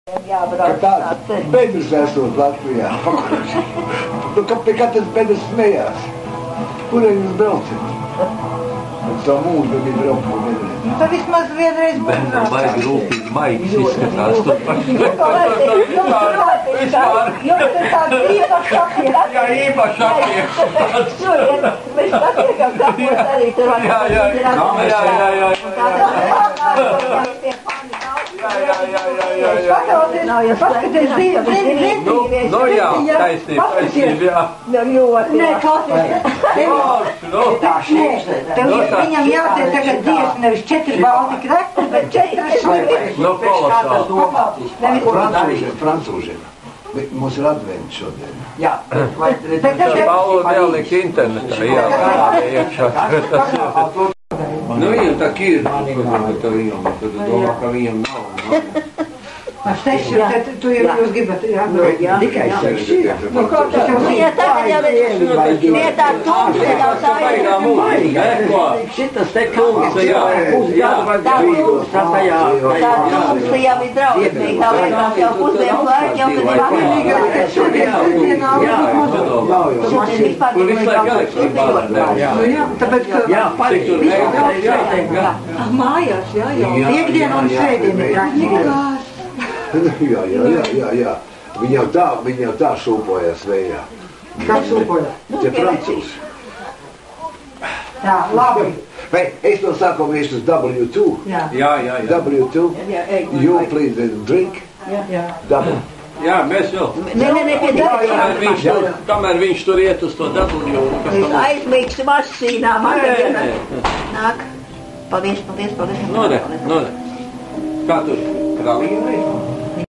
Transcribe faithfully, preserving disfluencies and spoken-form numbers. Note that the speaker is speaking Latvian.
Ka tāds bedrs esot Latvijā. Nu, ka pie kā tas bedrs smējās? Kurien jūs braucat? Es savu mūžu bija braukt pa bedriem. Nu, tad vismaz vienreiz būtu Bērnam braucāt. baigi rūpīgi maigas izskatās. Nu, ko vajag, jums rūpīgi tā, jums ir tāda īpaša apjēta. Jā, īpaši apjēta. Šodien mēs patiekam kapos arī tur var. Jā, jā, jā, jā, jā, jā. Paskaties, zini, zini, zini. Nu jā, taisnība, taisnība, jā. Ļoti. Nē, klausies. Tev viņam jātiek tagad divas, nevis četri balti krasti, bet četri šlipi. Nu, kolosāli. Francūžiem, francūžiem. Mums ir advents šodien. Jā, vai Tas Paulu nealika internetā, jā, tā iekšā. Nu, viņam tā ir, ka viņam, tad domā, ka viņam nav. Seši, tad tu jau jūs gribat, jā? Tikai seši. Nu, kaut kas jau Ja tagad jau ir vietā tūkstoši jau tā ir. Baigā mūzika, ne, ko? šitas te kungs, jā, jā, Tā jā, jā, Tā tūkstoši jau ir drausmīgi, tā liekas jau pusdienas laika, jau kad ir vienīgais, ka šodien sestdienā Tu man ir vispār Un visu laiku elektrība bāzē. Nu jā, tāpēc, ka jā, pareizi, Tur jā, jā, jā. Ah, mājās, jā, jā. Piekdiena un svētdiena ir praktiski. Jā, jā, jā, jā, jā. Viņi jau tā, viņi jau tā šūpojas vējā. Kas šūpoja? Tie francūzi. Tā, labi. Vai es no sākuma iešu uz W two. Jā, Jā, jā, jā. W two. You please drink. jā. W. Jā, mēs jau. Nē, nē, nē, pie Kamēr darba. viņš tur, kamēr viņš tur iet uz to dabūju, kas Es tam... aizmīgšu mašīnā, man Nē, tagad nē. nāk. Paldies, paldies, paldies. Nu, ne, nu, ne. Kā tur? Kralīja vai?